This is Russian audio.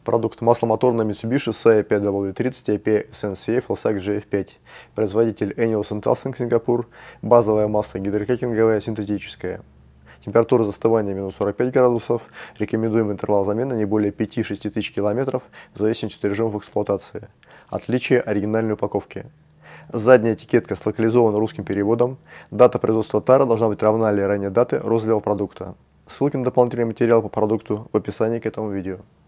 Продукт: масло моторное Mitsubishi CE5W30 IP SNCF LSAG GF5. Производитель Enios Entalsing Сингапур. Базовое масло гидрокрекинговое синтетическое. Температура застывания минус 45 градусов. Рекомендуемый интервал замены не более 5-6 тысяч километров в зависимости от режимов эксплуатации. Отличие: оригинальной упаковки. Задняя этикетка с локализованным русским переводом. Дата производства тара должна быть равна или ранее даты розлива продукта. Ссылки на дополнительные материалы по продукту в описании к этому видео.